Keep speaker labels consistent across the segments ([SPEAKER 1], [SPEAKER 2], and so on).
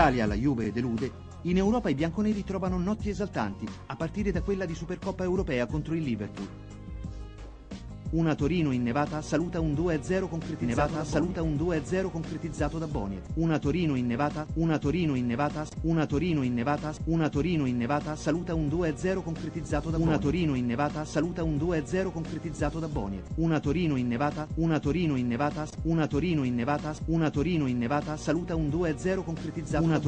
[SPEAKER 1] Italia la Juve delude, in Europa i bianconeri trovano notti esaltanti, a partire da quella di Supercoppa europea contro il Liverpool. Una Torino innevata saluta un 2-0 concretizzato da Boniek. Una Torino innevata saluta un 2-0 concretizzato da Boniek. Una Torino innevata saluta un 2-0 concretizzato da Boniek. Una Torino innevata saluta un 2-0 concretizzato da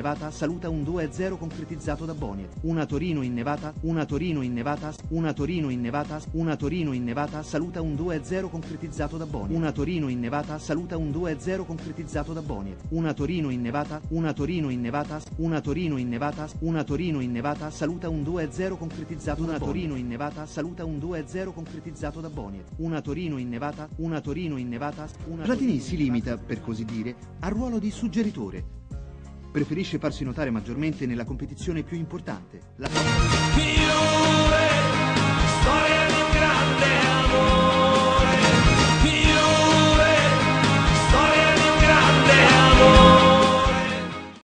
[SPEAKER 1] Boniek. Una Torino innevata saluta un 2-0 concretizzato da Boniek. Una Torino innevata saluta un 2-0 concretizzato da Boniek. Una Torino innevata saluta un 2-0 concretizzato da Boniek. Una Torino innevata saluta un 2-0 concretizzato da Boniek. Una Torino innevata. Platini si limita, per così dire, al ruolo di suggeritore. Preferisce farsi notare maggiormente nella competizione più importante, la